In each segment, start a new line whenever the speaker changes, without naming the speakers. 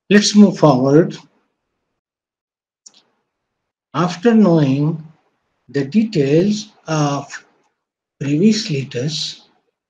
Let's move forward. After knowing the details of Brevis latus,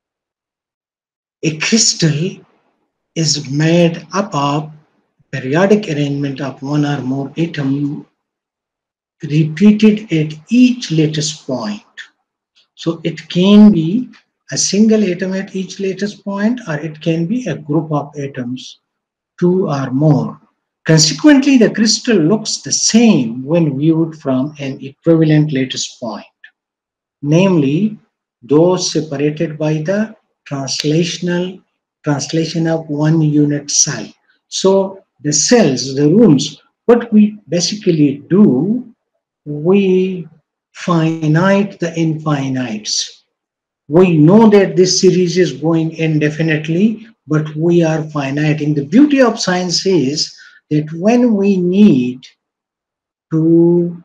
a crystal is made up of periodic arrangement of one or more atoms repeated at each lattice point. So it can be a single atom at each lattice point, or it can be a group of atoms, two or more. Consequently, the crystal looks the same when viewed from an equivalent lattice point, namely those separated by the translation of one unit cell. So the cells, the rooms, what we basically do, we finite the infinites. We know that this series is going indefinitely, but we are finiting. The beauty of science is that when we need to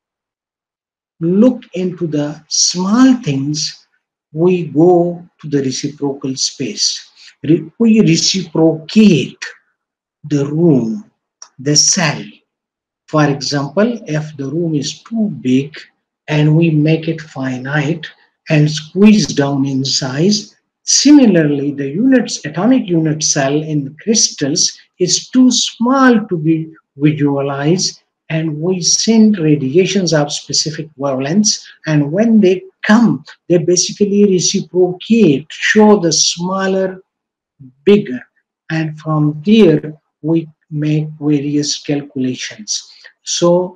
look into the small things, we go to the reciprocal space. We reciprocate the room, the cell. For example, if the room is too big and we make it finite and squeeze down in size, similarly, the atomic unit cell in crystals is too small to be visualized, and we send radiations of specific wavelengths, and when they come, they basically reciprocate, show the smaller, bigger, and from there we make various calculations. So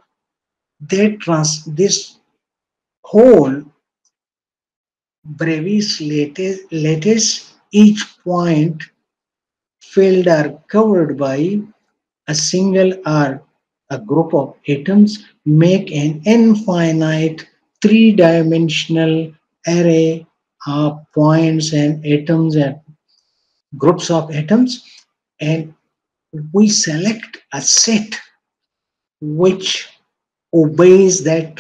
this whole brevis lattice, each point filled or covered by a single or a group of atoms, make an infinite three-dimensional array of points and atoms and groups of atoms, and we select a set which obeys that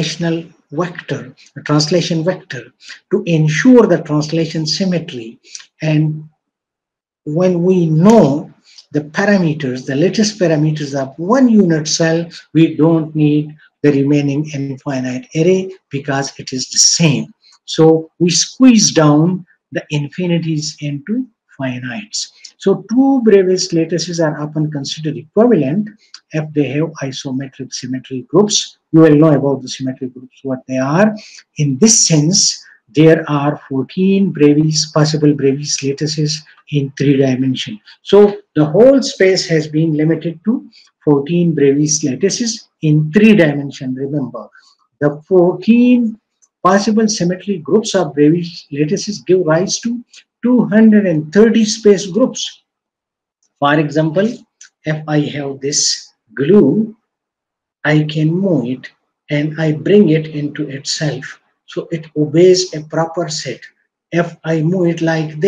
translation vector, to ensure the translation symmetry. And when we know the parameters, the latest parameters of one unit cell, we don't need the remaining infinite array because it is the same. So we squeeze down the infinities into finites. So two Brevis lattices are often considered equivalent if they have isometric symmetry groups. You will know about the symmetry groups, what they are. In this sense, there are 14 possible Brevis lattices in 3 dimensions. So the whole space has been limited to 14 Brevis lattices in 3 dimensions. Remember, the 14 possible symmetry groups of Brevis lattices give rise to 230 space groups. For example, if I have this glue, I can move it and I bring it into itself. So it obeys a proper set. If I move it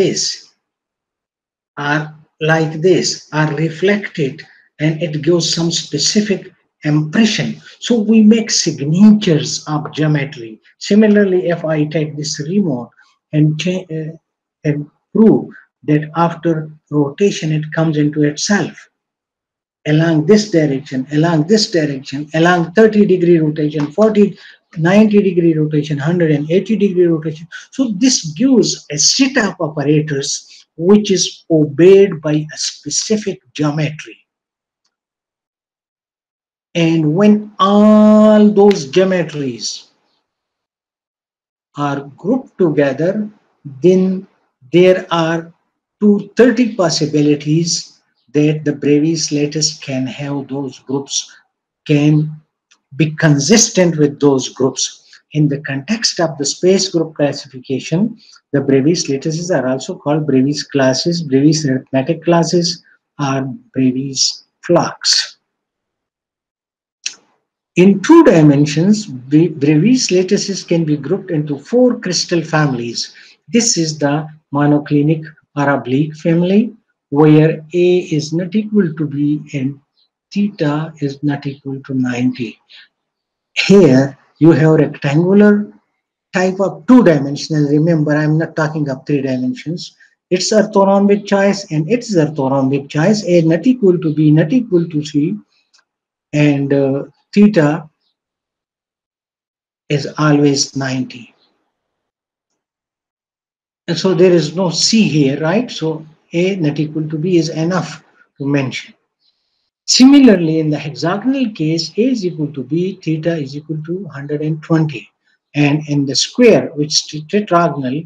like this, are reflected, and it gives some specific impression. So we make signatures of geometry. Similarly, if I take this remote and, and prove that after rotation it comes into itself, along this direction, along this direction, along 30-degree rotation, 40, 90-degree rotation, 180-degree rotation. So this gives a set of operators which is obeyed by a specific geometry. And when all those geometries are grouped together, then there are 230 possibilities that the Brevis lattice can have those groups, can be consistent with those groups. In the context of the space group classification, the Brevis lattices are also called Brevis classes, Brevis arithmetic classes, or Brevis flocks. In 2 dimensions, Brevis lattices can be grouped into 4 crystal families. This is the monoclinic or oblique family, where A is not equal to B and theta is not equal to 90. Here you have rectangular type of 2 dimensional. Remember, I'm not talking of 3 dimensions. its orthorhombic choice and its orthorhombic choice, A not equal to B, not equal to C, and theta is always 90. And so there is no C here, right? So A not equal to B is enough to mention. Similarly, in the hexagonal case, A is equal to B, theta is equal to 120. And in the square, which is tetragonal,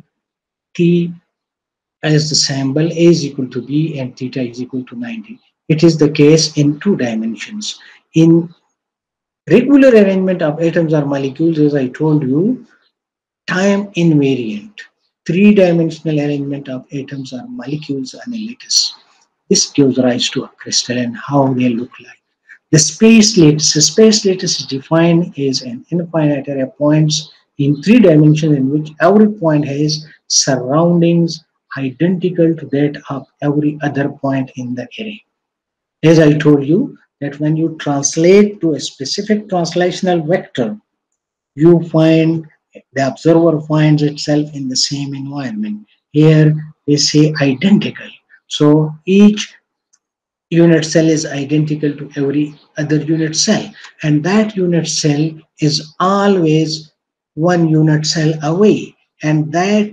T as the symbol, A is equal to B and theta is equal to 90. It is the case in 2 dimensions. In regular arrangement of atoms or molecules, as I told you, time invariant, 3-dimensional arrangement of atoms or molecules on a lattice. This gives rise to a crystal and how they look like. The space lattice is defined as an infinite array of points in 3 dimensions in which every point has surroundings identical to that of every other point in the array. As I told you, that when you translate to a specific translational vector, you find the observer finds itself in the same environment. Here they say identical. So each unit cell is identical to every other unit cell, and that unit cell is always 1 unit cell away, and that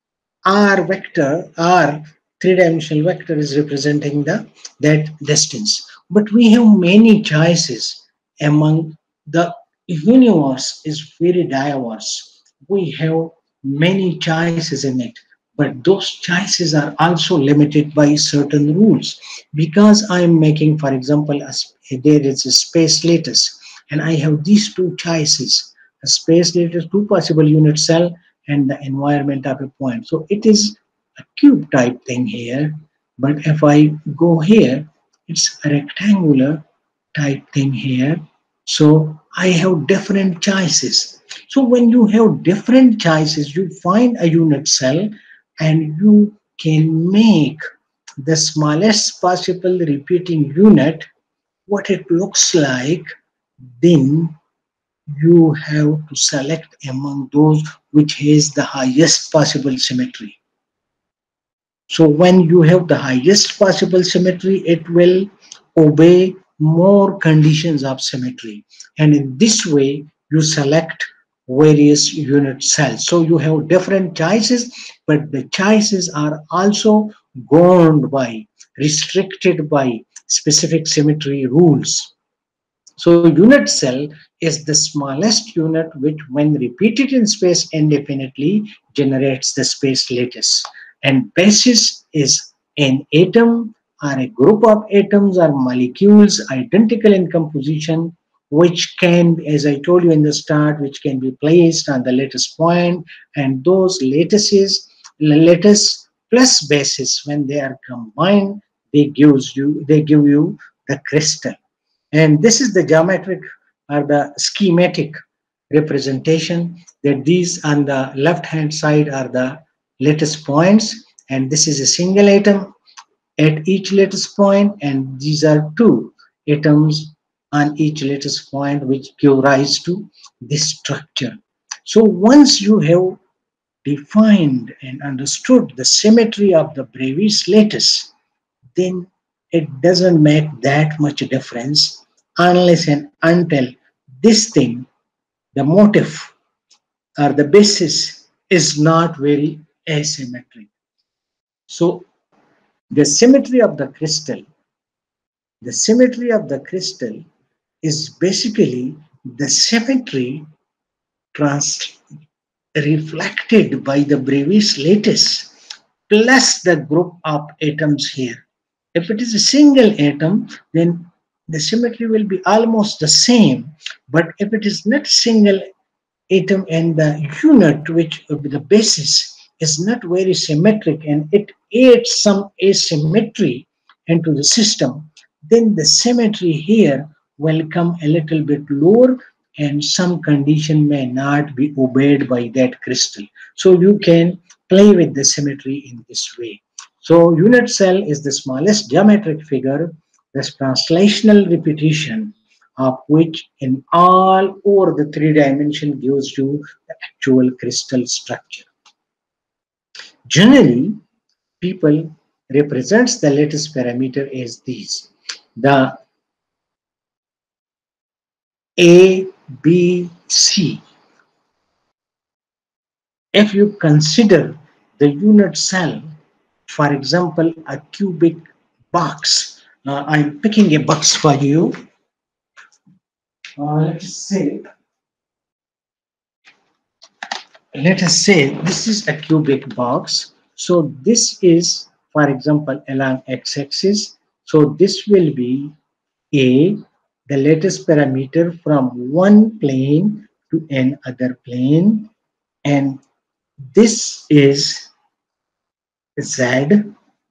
R vector, R 3-dimensional vector, is representing that distance. But we have many choices among the universe is very diverse. We have many choices in it, but those choices are also limited by certain rules. Because I am making, for example, there is a space lattice, and I have these 2 choices: a space lattice, 2 possible unit cell, and the environment of a point. So it is a cube type thing here, but if I go here, it's a rectangular type thing here. So I have different choices. So when you have different choices, you find a unit cell and you can make the smallest possible repeating unit what it looks like. Then you have to select among those which has the highest possible symmetry. So when you have the highest possible symmetry, it will obey more conditions of symmetry. And in this way, you select various unit cells. So you have different choices, but the choices are also governed by, restricted by specific symmetry rules. So unit cell is the smallest unit which, when repeated in space indefinitely, generates the space lattice. And basis is an atom or a group of atoms or molecules identical in composition, which can, as I told you in the start, which can be placed on the lattice point, and those lattices, lattice plus basis, when they are combined, they give you the crystal. And this is the geometric or the schematic representation, that these on the left hand side are the lattice points, and this is a single atom at each lattice point, and these are 2 atoms on each lattice point, which give rise to this structure. So once you have defined and understood the symmetry of the Bravais lattice, then it doesn't make that much difference unless and until this thing, the motif or the basis, is not very asymmetric. So the symmetry of the crystal is basically the symmetry trans reflected by the Bravais lattice plus the group of atoms here. If it is a single atom, then the symmetry will be almost the same. But if it is not single atom and the unit, which the basis is not very symmetric and it adds some asymmetry into the system, then the symmetry here will come a little bit lower and some condition may not be obeyed by that crystal. So you can play with the symmetry in this way. So unit cell is the smallest geometric figure, this translational repetition of which in all over the 3 dimension gives you the actual crystal structure. Generally, people represents the lattice parameter as these. The A, B, C. If you consider the unit cell, for example, a cubic box. I'm picking a box for you. Let us say this is a cubic box. So this is, for example, along x-axis. So this will be A, the lattice parameter from one plane to another plane, and this is Z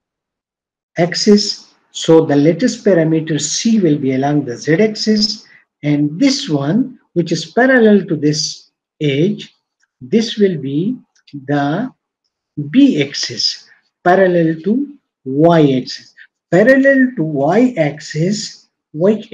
axis. So the lattice parameter C will be along the Z axis, and this one, which is parallel to this edge, this will be the B axis, parallel to Y axis. Parallel to Y axis, which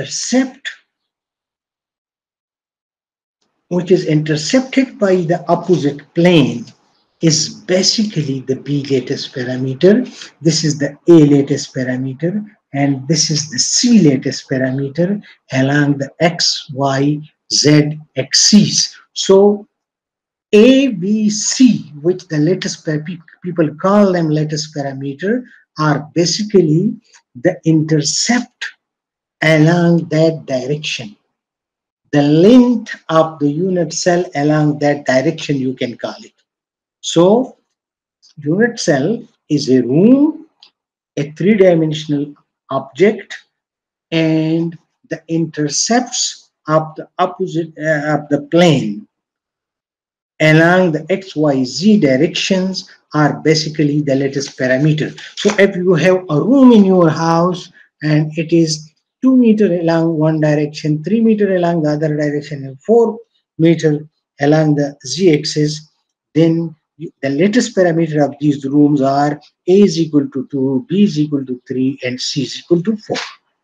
is intercepted by the opposite plane, is basically the B lattice parameter. This is the A lattice parameter, and this is the C lattice parameter along the X, Y, Z axes. So A, B, C, which the lattice people call them lattice parameter, are basically the intercept along that direction. The length of the unit cell along that direction, you can call it. So unit cell is a room, a three-dimensional object, and the intercepts of the opposite of the plane along the XYZ directions are basically the lattice parameter. So if you have a room in your house and it is 2 meters along one direction, 3 meters along the other direction, and 4 meters along the Z-axis, then the lattice parameter of these rooms are A is equal to 2, B is equal to 3, and C is equal to 4.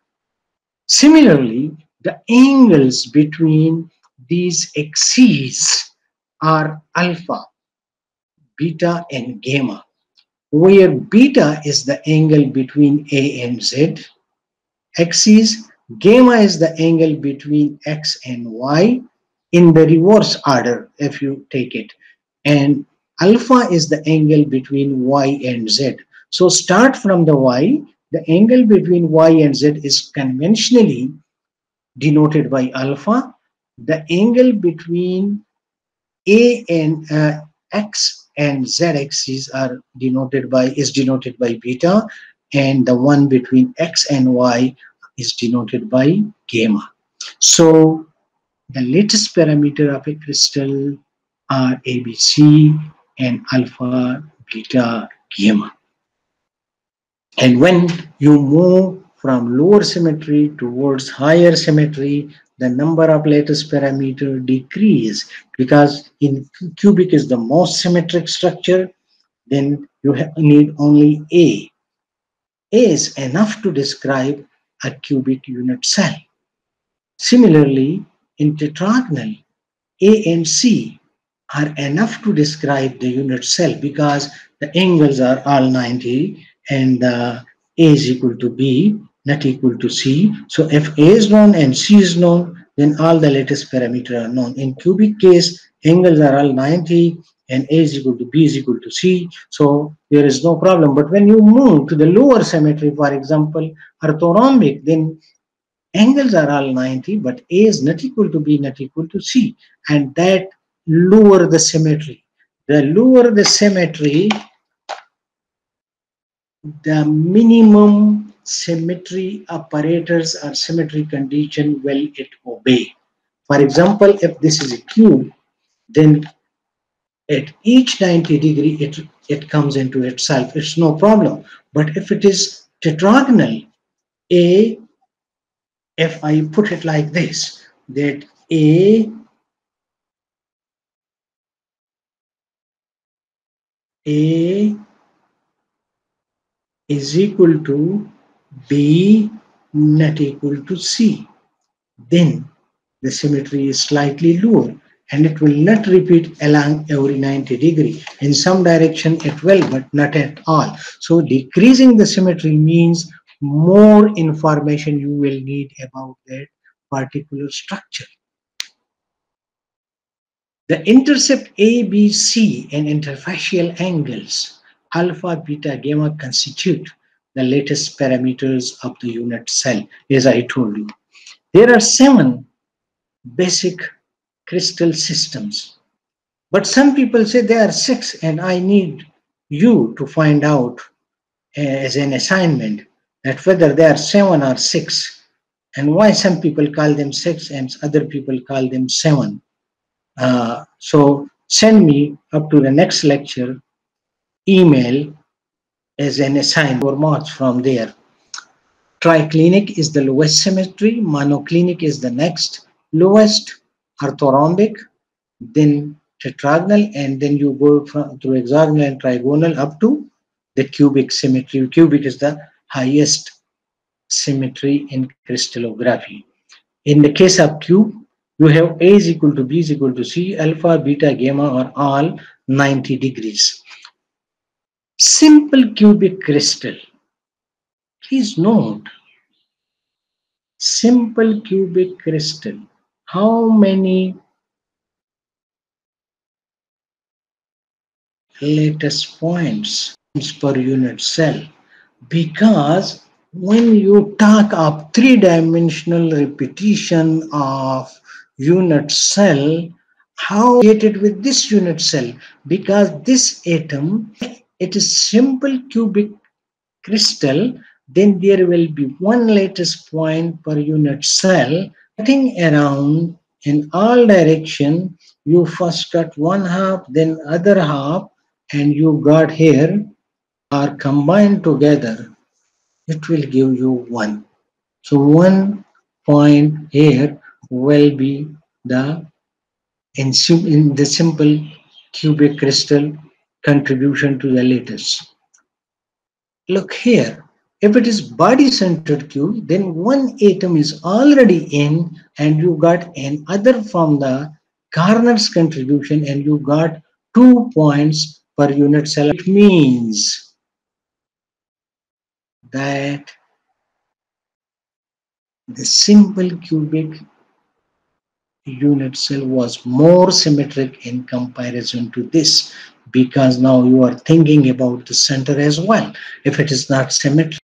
Similarly, the angles between these axes are alpha, beta, and gamma, where beta is the angle between A and Z axes, gamma is the angle between X and Y in the reverse order if you take it, and alpha is the angle between Y and Z. So start from the Y, the angle between Y and Z is conventionally denoted by alpha. The angle between A and X and Z axes is denoted by beta, and the one between X and Y is denoted by gamma. So the lattice parameter of a crystal are ABC and alpha, beta, gamma. And when you move from lower symmetry towards higher symmetry, the number of lattice parameter decrease, because in cubic is the most symmetric structure, then you need only A. A is enough to describe a cubic unit cell. Similarly, in tetragonal, A and C are enough to describe the unit cell because the angles are all 90 and A is equal to B, not equal to C. So if A is known and C is known, then all the lattice parameters are known. In cubic case, angles are all 90 and A is equal to B is equal to C. So there is no problem. But when you move to the lower symmetry, for example, orthorhombic, then angles are all 90, but A is not equal to B, not equal to C. And that lower the symmetry. The lower the symmetry, the minimum symmetry operators or symmetry condition will it obey. For example, if this is a cube, then at each 90 degree it comes into itself. It's no problem. But if it is tetragonal, if I put it like this, that A is equal to B not equal to C, then the symmetry is slightly lower. and it will not repeat along every 90 degree. In some direction it will, but not at all. So decreasing the symmetry means more information you will need about that particular structure. The intercept A, B, C and interfacial angles alpha, beta, gamma constitute the lattice parameters of the unit cell, as I told you. There are 7 basic crystal systems, but some people say there are 6, and I need you to find out as an assignment that whether they are 7 or 6, and why some people call them 6 and other people call them 7. So send me up to the next lecture email as an assignment or marks from there. Triclinic is the lowest symmetry, monoclinic is the next lowest, orthorhombic, then tetragonal, and then you go through hexagonal and trigonal up to the cubic symmetry. Cubic is the highest symmetry in crystallography. In the case of cube, you have A is equal to B is equal to C, alpha, beta, gamma are all 90 degrees. Simple cubic crystal. Please note, simple cubic crystal. How many lattice points per unit cell? Because when you talk of 3-dimensional repetition of unit cell, how related with this unit cell? Because this atom, it is simple cubic crystal, then there will be 1 lattice point per unit cell. Nothing around in all direction, you first cut 1/2, then other half, and you got here are combined together, it will give you 1. So 1 point here will be the in the simple cubic crystal contribution to the lattice. Look here, if it is body-centered cube, then 1 atom is already in, and you got another from the corner's contribution, and you got 2 points per unit cell. It means that the simple cubic unit cell was more symmetric in comparison to this, because now you are thinking about the center as well. If it is not symmetric,